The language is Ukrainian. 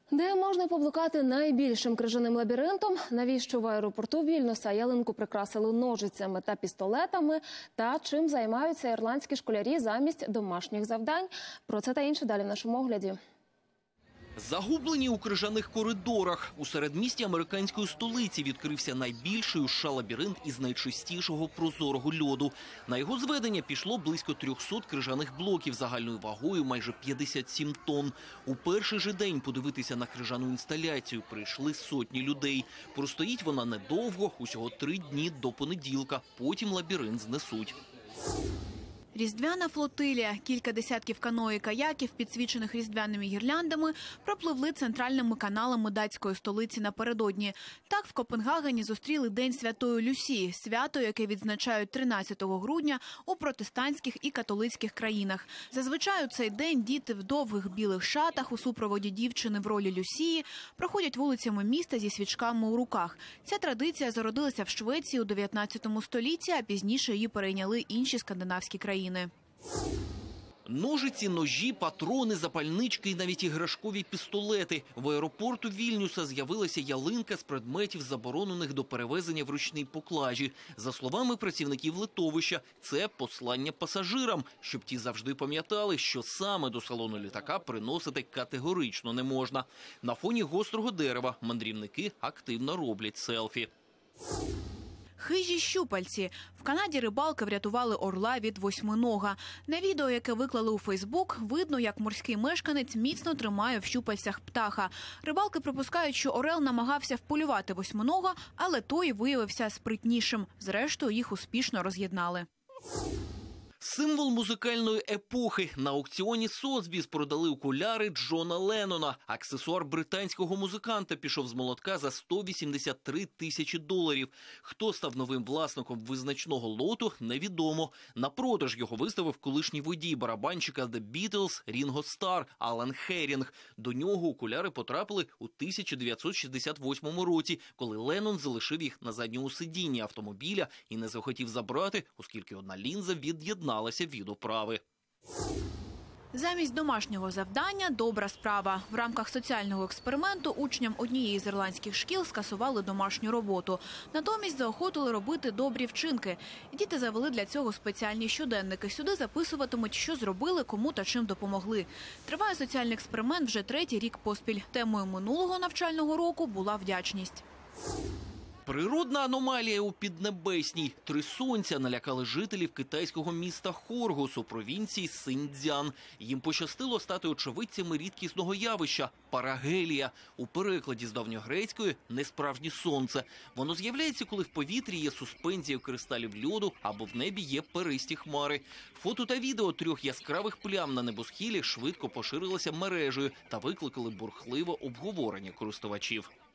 Де можна поблукати найбільшим крижаним лабіринтом? Навіщо в аеропорту Вільнюса ялинку прикрасили ножицями та пістолетами? Та чим займаються ірландські школярі замість домашніх завдань? Про це та інше далі в нашому огляді. Загублені у крижаних коридорах. У середмісті американської столиці відкрився найбільший у США лабіринт із найчистішого прозорого льоду. На його зведення пішло близько 300 крижаних блоків загальною вагою майже 57 тонн. У перший же день подивитися на крижану інсталяцію прийшли сотні людей. Простоїть вона недовго, усього 3 дні до понеділка. Потім лабіринт знесуть. Різдвяна флотилія, кілька десятків каное і каяків, підсвічених різдвяними гірляндами, пропливли центральними каналами датської столиці напередодні. Так в Копенгагені зустріли День Святої Люсії, свято, яке відзначають 13 грудня у протестантських і католицьких країнах. Зазвичай у цей день діти в довгих білих шатах у супроводі дівчини в ролі Люсії проходять вулицями міста зі свічками у руках. Ця традиція зародилася в Швеції у 19 столітті, а пізніше її перейняли інші скандинавські країни. Ножиці, ножі, патрони, запальнички і навіть іграшкові пістолети. В аеропорту Вільнюса з'явилася ялинка з предметів, заборонених до перевезення в ручній поклажі. За словами працівників литовища, це послання пасажирам, щоб ті завжди пам'ятали, що саме до салону літака приносити категорично не можна. На фоні гострого дерева мандрівники активно роблять селфі. Хижі щупальці. В Канаді рибалки врятували орла від восьминога. На відео, яке виклали у Фейсбук, видно, як морський мешканець міцно тримає в щупальцях птаха. Рибалки припускають, що орел намагався вполювати восьминога, але той виявився спритнішим. Зрештою, їх успішно роз'єднали. Символ музикальної епохи. На аукціоні Сотбіс продали окуляри Джона Леннона. Аксесуар британського музиканта пішов з молотка за $183 тисячі. Хто став новим власником визначного лоту, невідомо. На продаж його виставив колишній водій барабанщика The Beatles Рінго Стар Алан Херінг. До нього окуляри потрапили у 1968 році, коли Леннон залишив їх на задньому сидінні автомобіля і не захотів забрати, оскільки одна лінза від'єдналася від оправи. Замість домашнього завдання – добра справа. В рамках соціального експерименту учням однієї з ірландських шкіл скасували домашню роботу. Натомість заохотили робити добрі вчинки. Діти завели для цього спеціальні щоденники. Сюди записуватимуть, що зробили, кому та чим допомогли. Триває соціальний експеримент вже 3-й рік поспіль. Темою минулого навчального року була вдячність. Природна аномалія у Піднебесній. 3 сонця налякали жителів китайського міста Хоргос у провінції Синьцзян. Їм пощастило стати очевидцями рідкісного явища – парагелія. У перекладі з давньогрецької – несправжнє сонце. Воно з'являється, коли в повітрі є суспензія кристалів льоду або в небі є перисті хмари. Фото та відео 3 яскравих плям на небосхилі швидко поширилися мережею та викликали бурхливе обговорення користувачів.